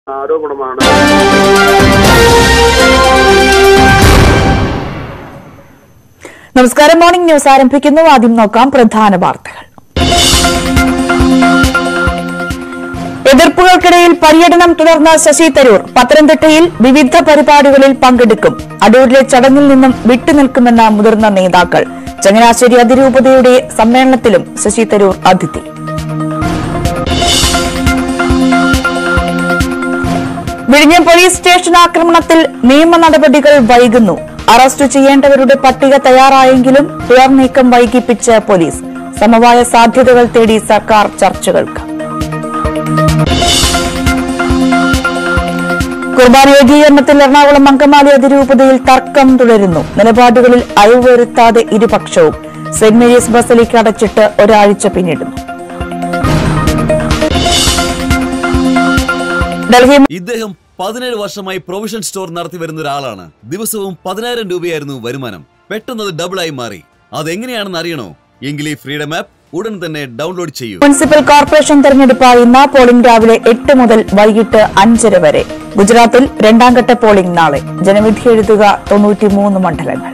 ആരോപണമാണ്. നമസ്കാരം. Morning news ആരംഭിക്കുന്നു. ആദ്യം നോക്കാം പ്രധാന വാർത്തകൾ. എതിർപ്പുകൾക്കിടയിൽ പര്യടനം തുടർന്ന ശശി തരൂർ പത്തനംതിട്ടയിൽ വിവിധ പരിപാടികളിൽ പങ്കെടുക്കും. അടൂരിലെ ചടങ്ങിൽ നിന്നും വിട്ടുനിൽക്കുമെന്ന മുതിർന്ന നേതാക്കൾ. ചങ്ങനാശ്ശേരി അതിരൂപതയുടെ സമ്മേളനത്തിലും ശശി തരൂർ അതിഥി. വിഴിഞ്ഞം പോലീസ് സ്റ്റേഷൻ ആക്രമണത്തിൽ നിയമ നടപടികൾ വൈകുന്നു. അറസ്റ്റ് ചെയ്യേണ്ടവരുടെ പട്ടിക തയ്യാറായെങ്കിലും തുടർ നീക്കം വൈകിപ്പിച്ച് പോലീസ്. സമവായ സാധ്യതകൾ തേടി സർക്കാർ ചർച്ചകൾക്ക്. കുർബാന ഏകീകരണത്തിൽ എറണാകുളം അങ്കമാലി അതിരൂപതയിൽ തർക്കം തുടരുന്നു. നിലപാടുകളിൽ അയവ് വരുത്താതെ ഇരുപക്ഷവും. സെന്റ് മേരീസ് ബസലിക്ക അടച്ചിട്ട് ഒരാഴ്ച പിന്നിടുന്നു. ഇദ്ദേഹം 17 വർഷമായി പ്രൊവിഷൻ സ്റ്റോർ നടത്തി വരുന്ന ഒരാളാണ്. ദിവസവും 10,000 രൂപയായിരുന്നു വരുമാനം. പെട്ടെന്ന് അത് ഡബിളായി മാറി. അതെങ്ങനെയാണെന്ന് അറിയണോ? എങ്കിൽ ഈ ഫ്രീഡം ആപ്പ് ഉടൻ തന്നെ ഡൗൺലോഡ് ചെയ്യൂ. മുനിസിപ്പൽ കോർപ്പറേഷൻ തെരഞ്ഞെടുപ്പായി ഇന്ന് പോളിംഗ് രാവിലെ 8 മുതൽ വൈകിട്ട് 5:30 വരെ. ഗുജറാത്തിൽ രണ്ടാംഘട്ട പോളിംഗ് നാളെ. ജനവിധി എഴുതുക 93 മണ്ഡലങ്ങൾ.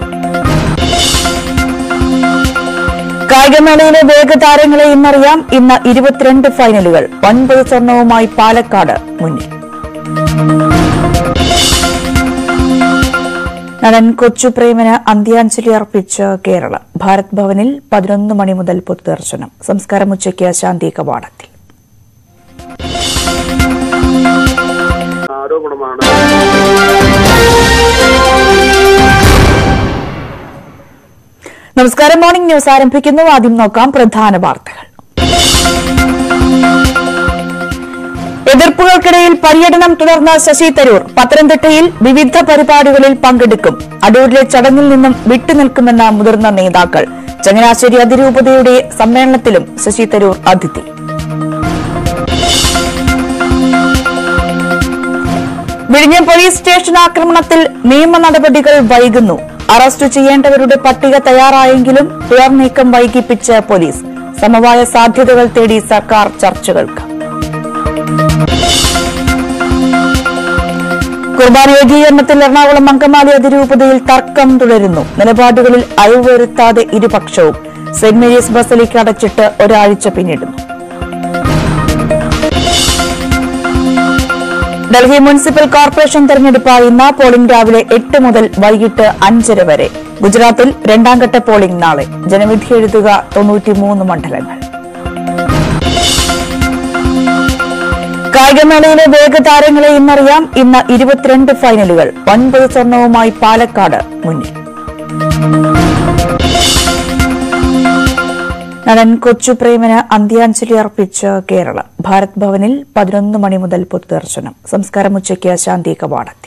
കായികമേളയിലെ വേഗതാരങ്ങളെ ഇന്നറിയാം. ഇന്ന് 22 ഫൈനലുകൾ. 9 സ്വർണവുമായി പാലക്കാട് മുന്നിൽ. നടൻ കൊച്ചു പ്രേമന് അന്ത്യാഞ്ജലി അർപ്പിച്ച് കേരളം. ഭാരത് ഭവനിൽ 11 മണി മുതൽ പൊതുദർശനം. സംസ്കാരം ഉച്ചയ്ക്ക് ശാന്തി കവാടത്തിൽ. ആരോപണമാണ്. നമസ്കാരം. മോർണിംഗ് ന്യൂസ് ആരംഭിക്കുന്നു. ആദ്യം നോക്കാം പ്രധാന വാർത്തകൾ. എതിർപ്പുകൾക്കിടയിൽ പര്യടനം തുടർന്ന ശശി തരൂർ പത്തനംതിട്ടയിൽ വിവിധ പരിപാടികളിൽ പങ്കെടുക്കും. അടൂരിലെ ചടങ്ങിൽ നിന്നും വിട്ടുനിൽക്കുമെന്ന മുതിർന്ന നേതാക്കൾ. ചങ്ങനാശ്ശേരി അതിരൂപതയുടെ സമ്മേളനത്തിലും ശശി തരൂർ അതിഥി. വിഴിഞ്ഞം പോലീസ് സ്റ്റേഷൻ ആക്രമണത്തിൽ നിയമ നടപടികൾ വൈകുന്നു. അറസ്റ്റ് ചെയ്യേണ്ടവരുടെ പട്ടിക തയ്യാറായെങ്കിലും തുടർ നീക്കം വൈകിപ്പിച്ച് പോലീസ്. സമവായ സാധ്യതകൾ തേടി സർക്കാർ ചർച്ചകൾക്ക്. കുർബാന ഏകീകരണത്തിൽ എറണാകുളം അങ്കമാലി അതിരൂപതയിൽ തർക്കം തുടരുന്നു. നിലപാടുകളിൽ അയവ് വരുത്താതെ ഇരുപക്ഷവും. സെന്റ് മേരീസ് ബസലിക്ക അടച്ചിട്ട് ഒരാഴ്ച പിന്നിടുന്നു. ഡൽഹി മുനിസിപ്പൽ കോർപ്പറേഷൻ തെരഞ്ഞെടുപ്പായി ഇന്ന് പോളിംഗ് രാവിലെ 8 മുതൽ വൈകിട്ട് 5:30 വരെ. ഗുജറാത്തിൽ രണ്ടാംഘട്ട പോളിംഗ് നാളെ. ജനവിധി എഴുതുക 93 മണ്ഡലങ്ങൾ. കായികമേളയിലെ വേഗതാരങ്ങളെ ഇന്നറിയാം. ഇന്ന് 22 ഫൈനലുകൾ. 9 സ്വർണവുമായി പാലക്കാട് മുന്നിൽ. നടൻ കൊച്ചു പ്രേമന് അന്ത്യാഞ്ജലി അർപ്പിച്ച് കേരളം. ഭാരത് ഭവനിൽ 11 മണി മുതൽ പൊതുദർശനം. സംസ്കാരം ഉച്ചയ്ക്ക് ശാന്തി കവാടത്തിൽ.